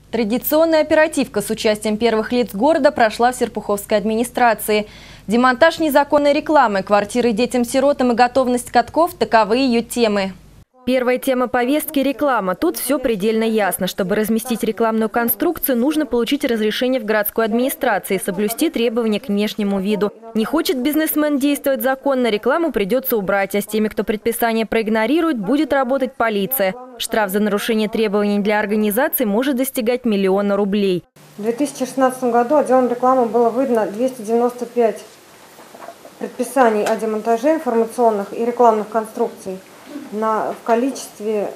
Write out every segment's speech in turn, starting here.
Традиционная оперативка с участием первых лиц города прошла в Серпуховской администрации. Демонтаж незаконной рекламы, квартиры детям-сиротам и готовность катков – таковы ее темы. Первая тема повестки – реклама. Тут все предельно ясно. Чтобы разместить рекламную конструкцию, нужно получить разрешение в городской администрации и соблюсти требования к внешнему виду. Не хочет бизнесмен действовать законно, рекламу придется убрать, а с теми, кто предписание проигнорирует, будет работать полиция. Штраф за нарушение требований для организации может достигать 1 000 000 рублей. В 2016 году отделом рекламы было выдано 295 предписаний о демонтаже информационных и рекламных конструкций в количестве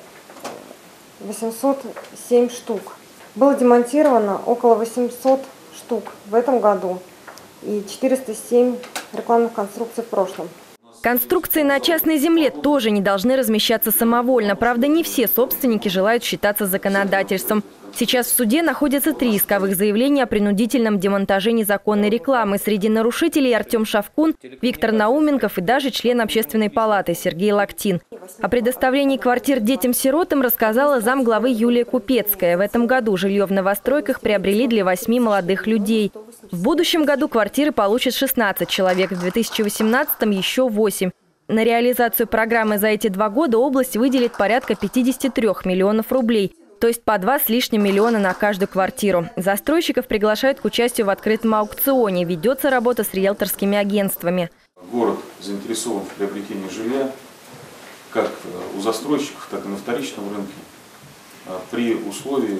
807 штук. Было демонтировано около 800 штук в этом году и 407 рекламных конструкций в прошлом. Конструкции на частной земле тоже не должны размещаться самовольно. Правда, не все собственники желают считаться законодательством. Сейчас в суде находятся 3 исковых заявления о принудительном демонтаже незаконной рекламы. Среди нарушителей Артем Шавкун, Виктор Науменков и даже член Общественной палаты Сергей Лактин. О предоставлении квартир детям-сиротам рассказала замглавы Юлия Купецкая. В этом году жилье в новостройках приобрели для 8 молодых людей. В будущем году квартиры получат 16 человек, в 2018-м еще 8. На реализацию программы за эти 2 года область выделит порядка 53 миллионов рублей. То есть по 2 с лишним миллиона на каждую квартиру. Застройщиков приглашают к участию в открытом аукционе. Ведется работа с риэлторскими агентствами. Город заинтересован в приобретении жилья как у застройщиков, так и на вторичном рынке при условии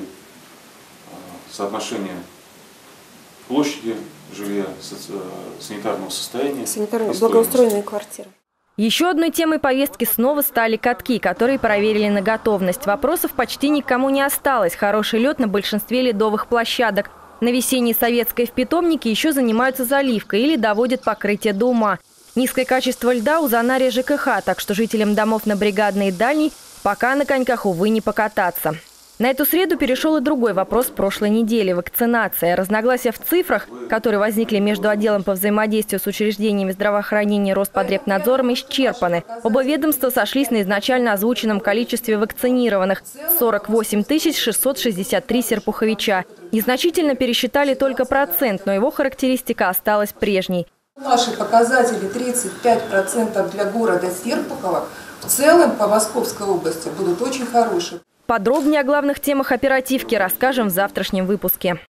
соотношения площади жилья, санитарного состояния. Санитарно благоустроенные квартиры. Еще одной темой повестки снова стали катки, которые проверили на готовность. Вопросов почти никому не осталось. Хороший лед на большинстве ледовых площадок. На весенней Советской в питомнике еще занимаются заливкой или доводят покрытие до ума. Низкое качество льда у зонария ЖКХ, так что жителям домов на Бригадной и Дальней пока на коньках, увы, не покататься. На эту среду перешел и другой вопрос прошлой недели – вакцинация. Разногласия в цифрах, которые возникли между отделом по взаимодействию с учреждениями здравоохранения и Роспотребнадзором, исчерпаны. Оба ведомства сошлись на изначально озвученном количестве вакцинированных – 48 663 серпуховича. Незначительно пересчитали только процент, но его характеристика осталась прежней. Наши показатели 35% для города Серпухова в целом по Московской области будут очень хорошие. Подробнее о главных темах оперативки расскажем в завтрашнем выпуске.